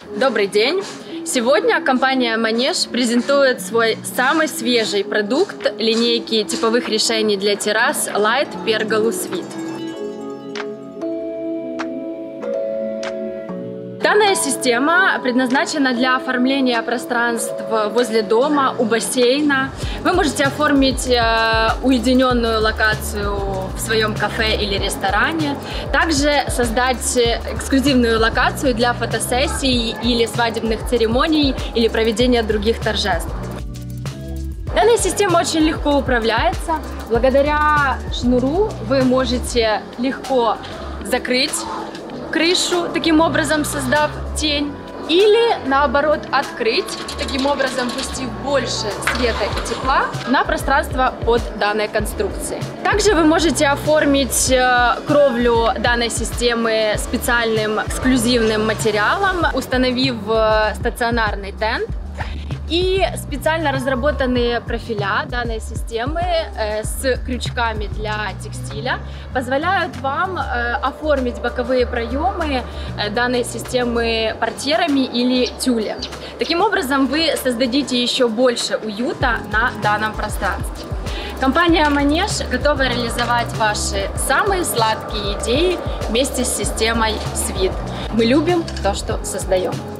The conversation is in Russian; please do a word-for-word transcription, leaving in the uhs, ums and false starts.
Добрый день! Сегодня компания Манеж презентует свой самый свежий продукт линейки типовых решений для террас Light Pergola Suite. Данная система предназначена для оформления пространств возле дома, у бассейна. Вы можете оформить э, уединенную локацию в своем кафе или ресторане. Также создать эксклюзивную локацию для фотосессий или свадебных церемоний или проведения других торжеств. Данная система очень легко управляется. Благодаря шнуру вы можете легко закрыть крышу, таким образом создав тень, или наоборот открыть, таким образом пустив больше света и тепла на пространство под данной конструкцией. Также вы можете оформить кровлю данной системы специальным эксклюзивным материалом, установив стационарный тент. И специально разработанные профиля данной системы э, с крючками для текстиля позволяют вам э, оформить боковые проемы э, данной системы портьерами или тюлем. Таким образом вы создадите еще больше уюта на данном пространстве. Компания Манеж готова реализовать ваши самые сладкие идеи вместе с системой Suite. Мы любим то, что создаем.